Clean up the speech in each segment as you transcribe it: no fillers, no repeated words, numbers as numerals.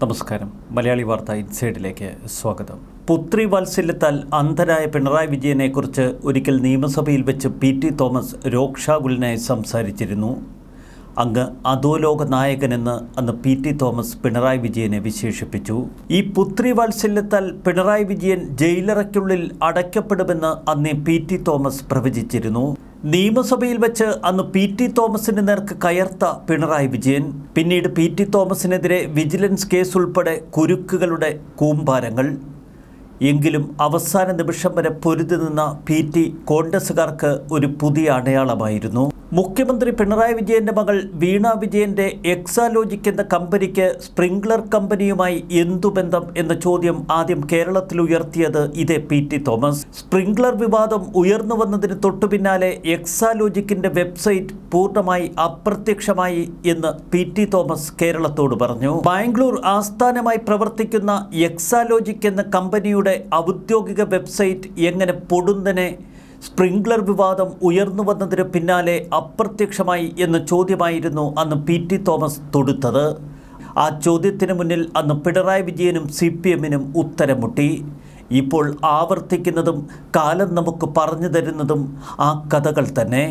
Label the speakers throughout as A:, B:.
A: നമസ്കാരം. മലയാളി വാർത്ത ഇൻസൈഡിലേക്ക് സ്വാഗതം. പുത്രി വാത്സല്യത്താൽ അന്ധനായ പിണറായി വിജയനെക്കുറിച്ച് ഒരിക്കൽ നിയമസഭയിൽ വെച്ച് പി.ടി. തോമസ് രോക്ഷാകുലനായി സംസാരിച്ചിരുന്നു. അങ്ങ് അധോലോക നായകനെന്ന് അന്ന് പി.ടി. തോമസ് പിണറായി വിജയനെ വിശേഷിപ്പിച്ചു. ഈ പുത്രി വാത്സല്യത്താൽ പിണറായി വിജയൻ ജയിലറയ്ക്കുള്ളിൽ അടയ്ക്കപ്പെടുമെന്ന് അന്ന് പി.ടി. തോമസ് പ്രവചിച്ചിരുന്നു. നിയമസഭയിൽ വെച്ച് അന്ന് പി.ടി. തോമസിന് നേർക്ക് കയർത്ത പിണറായി വിജയൻ പിന്നീട് പി.ടി. തോമസിനെതിരെ വിജിലൻസ് കേസ് ഉൾപ്പെടെ കുരുക്കുകളുടെ കൂമ്പാരങ്ങൾ. എങ്കിലും അവസാന നിമിഷം വരെ പൊരുതി നിന്ന പി.ടി. കോൺഗ്രസുകാർക്ക് ഒരു പുതിയ അടയാളമായിരുന്നു. മുഖ്യമന്ത്രി പിണറായി വിജയന്റെ മകൾ വീണ വിജയന്റെ എക്സാലോജിക് എന്ന കമ്പനിക്ക് സ്പ്രിംഗ്ലർ കമ്പനിയുമായി എന്തു ബന്ധം എന്ന ചോദ്യം ആദ്യം കേരളത്തിൽ ഉയർത്തിയത് ഇതേ പി.ടി. തോമസ്. സ്പ്രിംഗ്ലർ വിവാദം ഉയർന്നു വന്നതിന് തൊട്ടു പിന്നാലെ എക്സാലോജിക്കിന്റെ വെബ്സൈറ്റ് പൂർണ്ണമായി അപ്രത്യക്ഷമായി എന്ന് പി.ടി. തോമസ് കേരളത്തോട് പറഞ്ഞു. ബാംഗ്ലൂർ ആസ്ഥാനമായി പ്രവർത്തിക്കുന്ന എക്സാലോജിക് എന്ന കമ്പനിയുടെ ഔദ്യോഗിക വെബ്സൈറ്റ് എങ്ങനെ പൊടുന്നനെ സ്പ്രിംഗ്ലർ വിവാദം ഉയർന്നു വന്നതിന് പിന്നാലെ അപ്രത്യക്ഷമായി എന്ന ചോദ്യമായിരുന്നു അന്ന് പി.ടി. തോമസ് തൊടുത്തത്. ആ ചോദ്യത്തിന് മുന്നിൽ അന്ന് പിണറായി വിജയനും CPM-നും ഉത്തരം മുട്ടി. ഇപ്പോൾ ആവർത്തിക്കുന്നതും കാലം നമുക്ക് പറഞ്ഞു തരുന്നതും ആ കഥകൾ തന്നെ.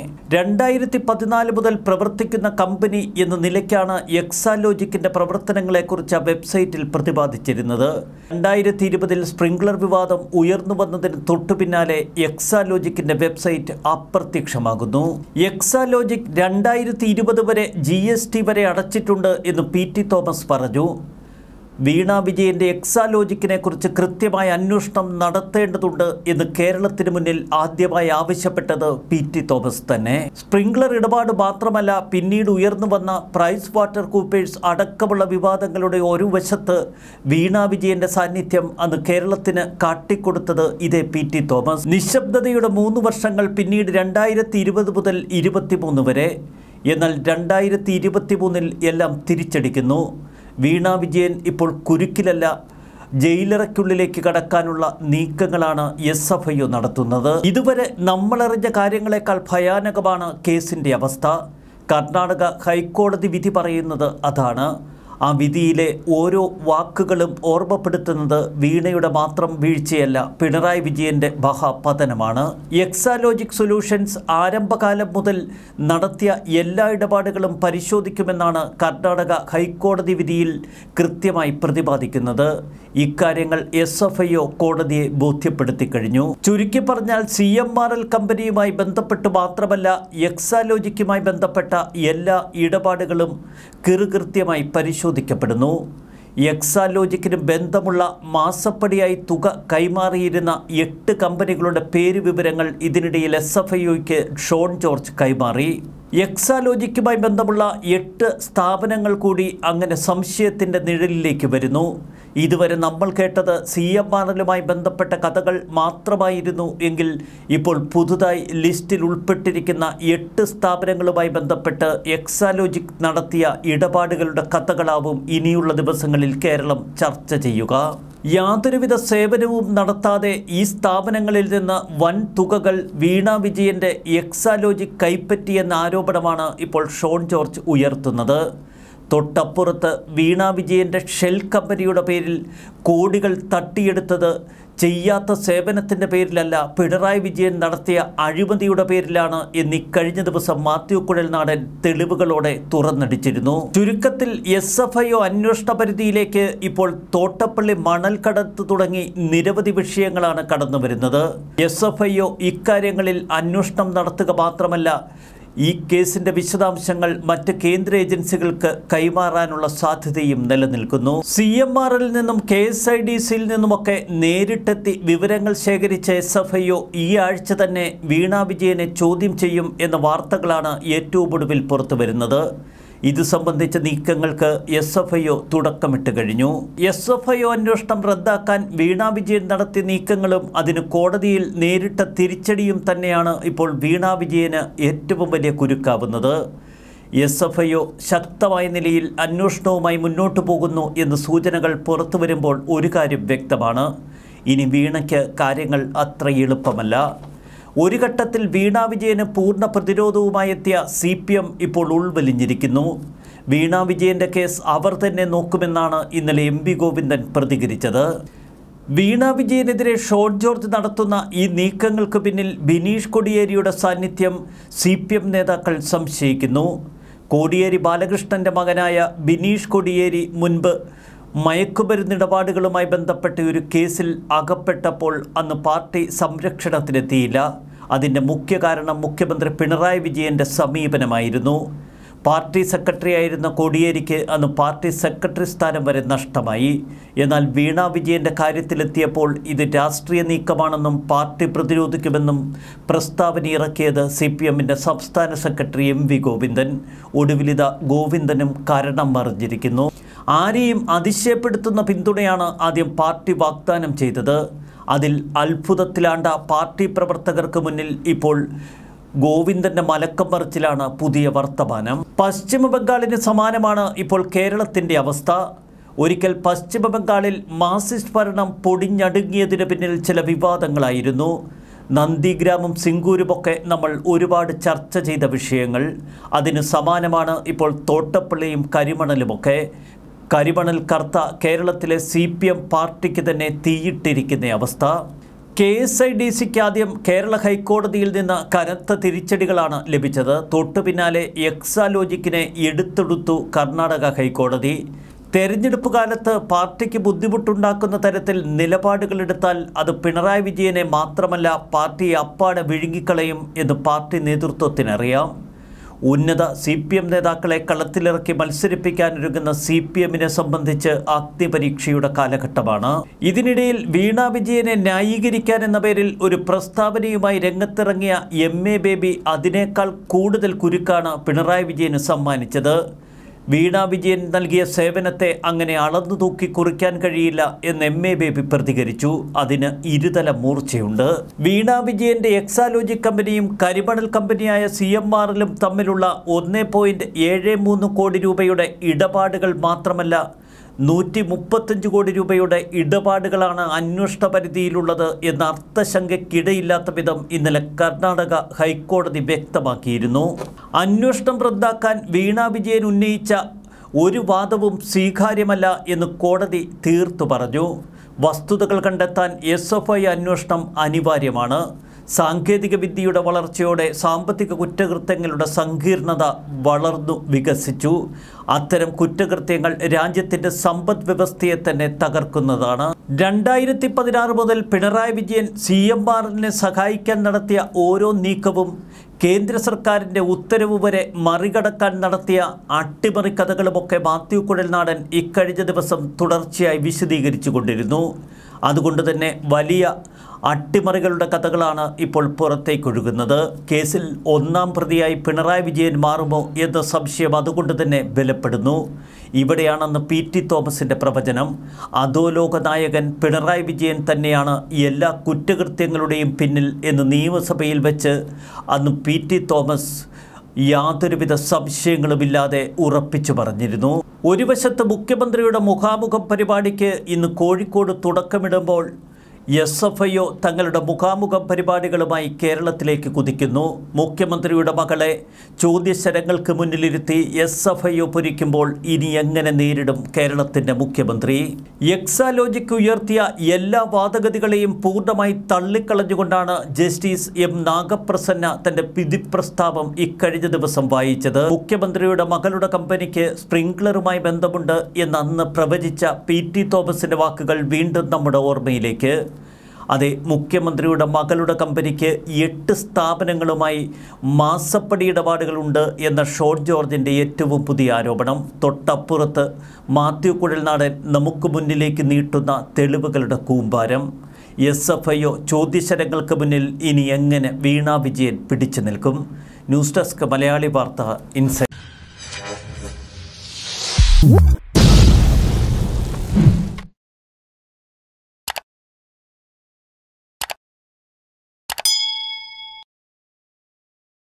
A: 2014 മുതൽ പ്രവർത്തിക്കുന്ന കമ്പനി എന്ന നിലയ്ക്കാണ് എക്സാലോജിക്കിൻ്റെ പ്രവർത്തനങ്ങളെക്കുറിച്ച് ആ വെബ്സൈറ്റിൽ പ്രതിപാദിച്ചിരുന്നത്. 2020 സ്പ്രിംഗ്ലർ വിവാദം ഉയർന്നു വന്നതിന് തൊട്ടു പിന്നാലെ എക്സാലോജിക്കിൻ്റെ വെബ്സൈറ്റ് അപ്രത്യക്ഷമാകുന്നു. എക്സാലോജിക് 2020 വരെ GST വരെ അടച്ചിട്ടുണ്ട് എന്ന് പി.ടി. തോമസ് പറഞ്ഞു. വീണ വിജയന്റെ എക്സാലോജിക്കിനെ കുറിച്ച് കൃത്യമായ അന്വേഷണം നടത്തേണ്ടതുണ്ട് എന്ന് കേരളത്തിന് മുന്നിൽ ആദ്യമായി ആവശ്യപ്പെട്ടത് പി.ടി. തോമസ് തന്നെ. സ്പ്രിംഗ്ലർ ഇടപാട് മാത്രമല്ല, പിന്നീട് ഉയർന്നു വന്ന പ്രൈസ് വാട്ടർ കൂപ്പേഴ്സ് അടക്കമുള്ള വിവാദങ്ങളുടെ ഒരു വശത്ത് വീണ വിജയന്റെ സാന്നിധ്യം അന്ന് കേരളത്തിന് കാട്ടിക്കൊടുത്തത് ഇതേ പി.ടി. തോമസ്. നിശബ്ദതയുടെ 3 വർഷങ്ങൾ പിന്നീട് 2020 മുതൽ 2023 വരെ. എന്നാൽ 2023 എല്ലാം തിരിച്ചടിക്കുന്നു. വീണ വിജയൻ ഇപ്പോൾ കുരുക്കിലല്ല, ജയിലറയ്ക്കുള്ളിലേക്ക് കടക്കാനുള്ള നീക്കങ്ങളാണ് SFIO നടത്തുന്നത്. ഇതുവരെ നമ്മളറിഞ്ഞ കാര്യങ്ങളെക്കാൾ ഭയാനകമാണ് കേസിൻ്റെ അവസ്ഥ. കർണാടക ഹൈക്കോടതി വിധി പറയുന്നത് അതാണ്. ആ വിധിയിലെ ഓരോ വാക്കുകളും ഓർമ്മപ്പെടുത്തുന്നത് വീണയുടെ മാത്രം വീഴ്ചയല്ല, പിണറായി വിജയന്റെ മഹാപതനമാണ്. എക്സാലോജിക് സൊല്യൂഷൻസ് ആരംഭകാലം മുതൽ നടത്തിയ എല്ലാ ഇടപാടുകളും പരിശോധിക്കുമെന്നാണ് കർണാടക ഹൈക്കോടതി വിധിയിൽ കൃത്യമായി പ്രതിപാദിക്കുന്നത്. ഇക്കാര്യങ്ങൾ SFIO കോടതിയെ ബോധ്യപ്പെടുത്തി കഴിഞ്ഞു. ചുരുക്കി പറഞ്ഞാൽ CMRL കമ്പനിയുമായി ബന്ധപ്പെട്ട് മാത്രമല്ല, എക്സാലോജിക്കുമായി ബന്ധപ്പെട്ട എല്ലാ ഇടപാടുകളും കൃത്യമായി പരിശോധിക്കപ്പെടുന്നു. എക്സാലോജിക്കിന് ബന്ധമുള്ള മാസപ്പടിയായി തുക കൈമാറിയിരുന്ന 8 കമ്പനികളുടെ പേര് വിവരങ്ങൾ ഇതിനിടയിൽ SFIOയ്ക്ക് ഷോൺ ജോർജ് കൈമാറി. എക്സാലോജിക്കുമായി ബന്ധമുള്ള 8 സ്ഥാപനങ്ങൾ കൂടി അങ്ങനെ സംശയത്തിൻ്റെ നിഴലിലേക്ക് വരുന്നു. ഇതുവരെ നമ്മൾ കേട്ടത് CMRLുമായി ബന്ധപ്പെട്ട കഥകൾ മാത്രമായിരുന്നു എങ്കിൽ ഇപ്പോൾ പുതുതായി ലിസ്റ്റിൽ ഉൾപ്പെട്ടിരിക്കുന്ന 8 സ്ഥാപനങ്ങളുമായി ബന്ധപ്പെട്ട് എക്സാലോജിക് നടത്തിയ ഇടപാടുകളുടെ കഥകളാവും ഇനിയുള്ള ദിവസങ്ങളിൽ കേരളം ചർച്ച ചെയ്യുക. യാതൊരുവിധ സേവനവും നടത്താതെ ഈ സ്ഥാപനങ്ങളിൽ നിന്ന് വൻ തുകകൾ വീണ വിജയന്റെ എക്സാലോജിക് കൈപ്പറ്റിയെന്ന ആരോപണമാണ് ഇപ്പോൾ ഷോൺ ജോർജ് ഉയർത്തുന്നത്. തൊട്ടപ്പുറത്ത് വീണ വിജയന്റെ ഷെൽ കമ്പനിയുടെ പേരിൽ കോടികൾ തട്ടിയെടുത്തത് ചെയ്യാത്ത സേവനത്തിൻ്റെ പേരിലല്ല, പിണറായി വിജയൻ നടത്തിയ അഴിമതിയുടെ പേരിലാണ് എന്ന് കഴിഞ്ഞ ദിവസം മാത്യു കുഴൽനാടൻ തെളിവുകളോടെ തുറന്നടിച്ചിരുന്നു. ചുരുക്കത്തിൽ SFIO അന്വേഷണ പരിധിയിലേക്ക് ഇപ്പോൾ തോട്ടപ്പള്ളി മണൽ കടത്ത് തുടങ്ങി നിരവധി വിഷയങ്ങളാണ് കടന്നു വരുന്നത്. SFIO ഇക്കാര്യങ്ങളിൽ അന്വേഷണം നടത്തുക മാത്രമല്ല, ഈ കേസിൻ്റെ വിശദാംശങ്ങൾ മറ്റ് കേന്ദ്ര ഏജൻസികൾക്ക് കൈമാറാനുള്ള സാധ്യതയും നിലനിൽക്കുന്നു. CMRL നിന്നും KSIDCയിൽ നിന്നുമൊക്കെ നേരിട്ടെത്തി വിവരങ്ങൾ ശേഖരിച്ച SFIO ഈ ആഴ്ച തന്നെ വീണ വിജയനെ ചോദ്യം ചെയ്യും എന്ന വാർത്തകളാണ് ഏറ്റവും ഒടുവിൽ പുറത്തു വരുന്നത്. ഇത് സംബന്ധിച്ച നീക്കങ്ങൾക്ക് SFIO തുടക്കമിട്ട് കഴിഞ്ഞു. SFIO അന്വേഷണം റദ്ദാക്കാൻ വീണ വിജയൻ നടത്തിയ നീക്കങ്ങളും അതിന് കോടതിയിൽ നേരിട്ട തിരിച്ചടിയും തന്നെയാണ് ഇപ്പോൾ വീണ വിജയന് ഏറ്റവും വലിയ കുരുക്കാവുന്നത്. SFIO ശക്തമായ നിലയിൽ അന്വേഷണവുമായി മുന്നോട്ടു പോകുന്നു എന്ന് സൂചനകൾ പുറത്തു വരുമ്പോൾ ഒരു കാര്യം വ്യക്തമാണ്, ഇനി വീണയ്ക്ക് കാര്യങ്ങൾ അത്ര എളുപ്പമല്ല. ഒരു ഘട്ടത്തിൽ വീണ വിജയന് പൂർണ്ണ പ്രതിരോധവുമായി എത്തിയ CPM ഇപ്പോൾ ഉൾവലിഞ്ഞിരിക്കുന്നു. വീണ വിജയൻ്റെ കേസ് അവർ തന്നെ നോക്കുമെന്നാണ് ഇന്നലെ MP ഗോവിന്ദൻ പ്രതികരിച്ചത്. വീണ വിജയനെതിരെ ഷോൺ ജോർജ് നടത്തുന്ന ഈ നീക്കങ്ങൾക്ക് പിന്നിൽ ബിനീഷ് കോടിയേരിയുടെ സാന്നിധ്യം CPM നേതാക്കൾ സംശയിക്കുന്നു. കോടിയേരി ബാലകൃഷ്ണൻ്റെ മകനായ ബിനീഷ് കോടിയേരി മുൻപ് മയക്കുമരുന്നിടപാടുകളുമായി ബന്ധപ്പെട്ട ഒരു കേസിൽ അകപ്പെട്ടപ്പോൾ അന്ന് പാർട്ടി സംരക്ഷണത്തിനെത്തിയില്ല. അതിൻ്റെ മുഖ്യ കാരണം മുഖ്യമന്ത്രി പിണറായി വിജയൻ്റെ സമീപനമായിരുന്നു. പാർട്ടി സെക്രട്ടറി ആയിരുന്ന കോടിയേരിക്ക് അന്ന് പാർട്ടി സെക്രട്ടറി സ്ഥാനം വരെ നഷ്ടമായി. എന്നാൽ വീണ വിജയൻ്റെ കാര്യത്തിലെത്തിയപ്പോൾ ഇത് രാഷ്ട്രീയ നീക്കമാണെന്നും പാർട്ടി പ്രതിരോധിക്കുമെന്നും പ്രസ്താവന ഇറക്കിയത് CPMൻ്റെ സംസ്ഥാന സെക്രട്ടറി MV ഗോവിന്ദൻ. ഒടുവിലിത ഗോവിന്ദനും കാരണം മറിഞ്ഞിരിക്കുന്നു. ആരെയും അതിശയപ്പെടുത്തുന്ന പിന്തുണയാണ് ആദ്യം പാർട്ടി വാഗ്ദാനം ചെയ്തത്. അതിൽ അത്ഭുതത്തിലാണ്ട പാർട്ടി പ്രവർത്തകർക്ക് മുന്നിൽ ഇപ്പോൾ ഗോവിന്ദൻ്റെ മലക്കം മറിച്ചിലാണ് പുതിയ വർത്തമാനം. പശ്ചിമ ബംഗാളിന് സമാനമാണ് ഇപ്പോൾ കേരളത്തിൻ്റെ അവസ്ഥ. ഒരിക്കൽ പശ്ചിമ ബംഗാളിൽ മാർക്സിസ്റ്റ് ഭരണം പൊടിഞ്ഞടുങ്ങിയതിന് പിന്നിൽ ചില വിവാദങ്ങളായിരുന്നു. നന്ദിഗ്രാമും സിംഗൂരുമൊക്കെ നമ്മൾ ഒരുപാട് ചർച്ച ചെയ്ത വിഷയങ്ങൾ. അതിന് സമാനമാണ് ഇപ്പോൾ തോട്ടപ്പള്ളിയും കരിമണലുമൊക്കെ. കരിമണൽ കർത്ത കേരളത്തിലെ CPM പാർട്ടിക്ക് തന്നെ തീയിട്ടിരിക്കുന്ന അവസ്ഥ. KSIDCക്ക് ആദ്യം കേരള ഹൈക്കോടതിയിൽ നിന്ന് കനത്ത തിരിച്ചടികളാണ് ലഭിച്ചത്. തൊട്ടു പിന്നാലെ എക്സാലോജിക്കിനെ എടുത്തെടുത്തു കർണാടക ഹൈക്കോടതി. തെരഞ്ഞെടുപ്പ് കാലത്ത് പാർട്ടിക്ക് ബുദ്ധിമുട്ടുണ്ടാക്കുന്ന തരത്തിൽ നിലപാടുകളെടുത്താൽ അത് പിണറായി വിജയനെ മാത്രമല്ല പാർട്ടിയെ അപ്പാടെ വിഴുങ്ങിക്കളയും എന്ന് പാർട്ടി നേതൃത്വത്തിനറിയാം. ഉന്നത CPM നേതാക്കളെ കളത്തിലിറക്കി മത്സരിപ്പിക്കാനൊരുങ്ങുന്ന CPMനെ സംബന്ധിച്ച് അഗ്നിപരീക്ഷയുടെ കാലഘട്ടമാണ്. ഇതിനിടയിൽ വീണ വിജയനെ ന്യായീകരിക്കാൻ എന്ന പേരിൽ ഒരു പ്രസ്താവനയുമായി രംഗത്തിറങ്ങിയ MA ബേബി അതിനേക്കാൾ കൂടുതൽ കുരുക്കാണ് പിണറായി വിജയന് സമ്മാനിച്ചത്. വീണ വിജയൻ നൽകിയ സേവനത്തെ അങ്ങനെ അളന്നു തൂക്കി കുറിക്കാൻ കഴിയില്ല എന്ന് MA ബേബി പ്രതികരിച്ചു. അതിന് ഇരുതല മൂർച്ചയുണ്ട്. വീണ വിജയൻ്റെ എക്സാലോജി കമ്പനിയും കരിമണൽ കമ്പനിയായ CMRലും തമ്മിലുള്ള 1.73 കോടി രൂപയുടെ ഇടപാടുകൾ മാത്രമല്ല 135 കോടി രൂപയുടെ ഇടപാടുകളാണ് അന്വേഷണ പരിധിയിലുള്ളത് എന്ന അർത്ഥശങ്കയ്ക്കിടയില്ലാത്ത വിധം ഇന്നലെ കർണാടക ഹൈക്കോടതി വ്യക്തമാക്കിയിരുന്നു. അന്വേഷണം റദ്ദാക്കാൻ വീണ വിജയൻ ഉന്നയിച്ച ഒരു വാദവും സ്വീകാര്യമല്ല എന്ന് കോടതി തീർത്തു പറഞ്ഞു. വസ്തുതകൾ കണ്ടെത്താൻ SFI അന്വേഷണം അനിവാര്യമാണ്. സാങ്കേതിക വിദ്യയുടെ വളർച്ചയോടെ സാമ്പത്തിക കുറ്റകൃത്യങ്ങളുടെ സങ്കീർണത വളർന്നു വികസിച്ചു. അത്തരം കുറ്റകൃത്യങ്ങൾ രാജ്യത്തിൻ്റെ സമ്പദ് വ്യവസ്ഥയെ തന്നെ തകർക്കുന്നതാണ്. 2016 മുതൽ പിണറായി വിജയൻ CMRനെ സഹായിക്കാൻ നടത്തിയ ഓരോ നീക്കവും കേന്ദ്ര സർക്കാരിൻ്റെ ഉത്തരവ് വരെ മറികടക്കാൻ നടത്തിയ അട്ടിമറി കഥകളുമൊക്കെ മാത്യു കുഴൽനാടൻ ഇക്കഴിഞ്ഞ ദിവസം തുടർച്ചയായി വിശദീകരിച്ചു കൊണ്ടിരുന്നു. അതുകൊണ്ട് തന്നെ വലിയ അട്ടിമറികളുടെ കഥകളാണ് ഇപ്പോൾ പുറത്തേക്കൊഴുകുന്നത്. കേസിൽ ഒന്നാം പ്രതിയായി പിണറായി വിജയൻ മാറുമോ എന്ന സംശയം അതുകൊണ്ട് തന്നെ ബലപ്പെടുന്നു. ഇവിടെയാണെന്ന് PT തോമസിൻ്റെ പ്രവചനം. അധോലോക നായകൻ പിണറായി വിജയൻ തന്നെയാണ് എല്ലാ കുറ്റകൃത്യങ്ങളുടെയും പിന്നിൽ എന്ന് നിയമസഭയിൽ വെച്ച് അന്ന് PT തോമസ് യാതൊരുവിധ സംശയങ്ങളുമില്ലാതെ ഉറപ്പിച്ചു പറഞ്ഞിരുന്നു. ഒരു വശത്ത് മുഖ്യമന്ത്രിയുടെ മുഖാമുഖം പരിപാടിക്ക് ഇന്ന് കോഴിക്കോട് തുടക്കമിടുമ്പോൾ SFIO തങ്ങളുടെ മുഖാമുഖം പരിപാടികളുമായി കേരളത്തിലേക്ക് കുതിക്കുന്നു. മുഖ്യമന്ത്രിയുടെ മകളെ ചോദ്യശരങ്ങൾക്ക് മുന്നിലിരുത്തി SFIO പൊരിക്കുമ്പോൾ ഇനി എങ്ങനെ നേരിടും കേരളത്തിൻ്റെ മുഖ്യമന്ത്രി? എക്സാലോജിക്ക് ഉയർത്തിയ എല്ലാ വാദഗതികളെയും പൂർണ്ണമായി തള്ളിക്കളഞ്ഞുകൊണ്ടാണ് ജസ്റ്റിസ് M നാഗപ്രസന്ന തൻ്റെ വിധി പ്രസ്താവം ഇക്കഴിഞ്ഞ ദിവസം വായിച്ചത്. മുഖ്യമന്ത്രിയുടെ മകളുടെ കമ്പനിക്ക് സ്പ്രിംഗ്ലറുമായി ബന്ധമുണ്ട് എന്ന് അന്ന് പ്രവചിച്ച PT തോമസിൻ്റെ വാക്കുകൾ വീണ്ടും നമ്മുടെ ഓർമ്മയിലേക്ക്. അതെ, മുഖ്യമന്ത്രിയുടെ മകളുടെ കമ്പനിക്ക് 8 സ്ഥാപനങ്ങളുമായി മാസപ്പടി ഇടപാടുകളുണ്ട് എന്ന ഷോൺ ജോർജിൻ്റെ ഏറ്റവും പുതിയ ആരോപണം. തൊട്ടപ്പുറത്ത് മാത്യു കുഴൽനാടൻ നമുക്ക് മുന്നിലേക്ക് നീട്ടുന്ന തെളിവുകളുടെ കൂമ്പാരം. SFIO ചോദ്യശരങ്ങൾക്ക് മുന്നിൽ ഇനി എങ്ങനെ വീണ വിജയൻ പിടിച്ചു നിൽക്കും? ന്യൂസ് ഡെസ്ക് മലയാളി വാർത്ത ഇൻസൈറ്റ്.